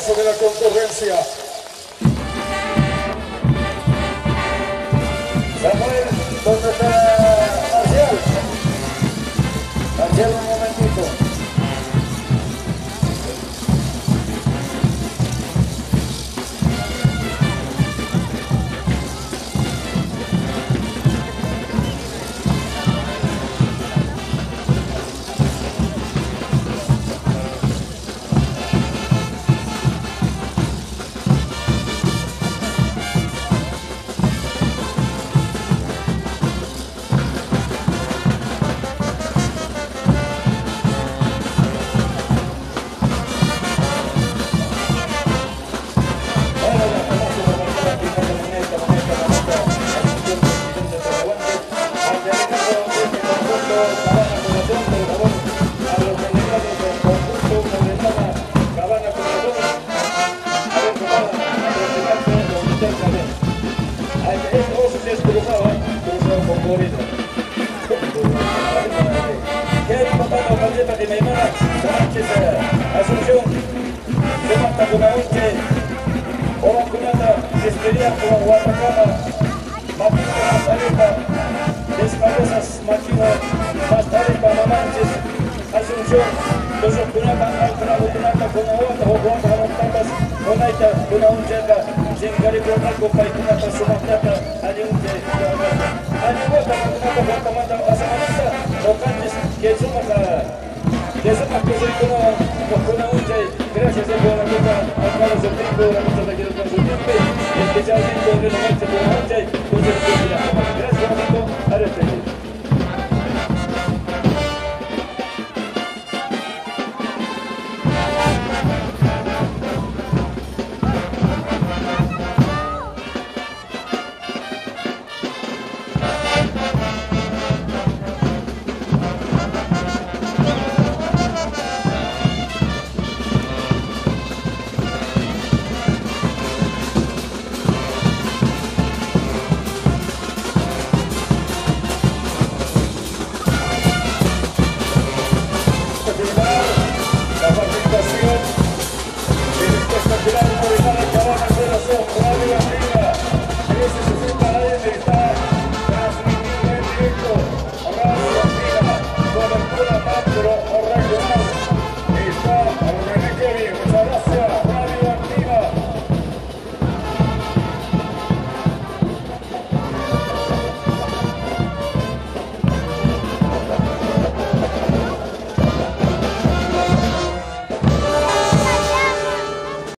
aplauso de la concurrencia. Samuel, ¿dónde está Marcial? Marcial, un momentito. Asunción, se mata con la unche, o vacunata, despedida como Guatacama, Matito Mazaleta, Descabezas, Machino, Mazaleta, Mamanches, Asunción, los vacunata, Alcana, vacunata, con la otra, o Guanta, Montatas, Conaita, con la uncheca, Sencari, Conaco, Paikunata, Sumatata, Aliunche, Alihuata, Vacunata, Guatamata, Asamanita, Locantes, que sumaca. De esa cosa con una uncha, gracias a la copa, a Carlos del Tiempo.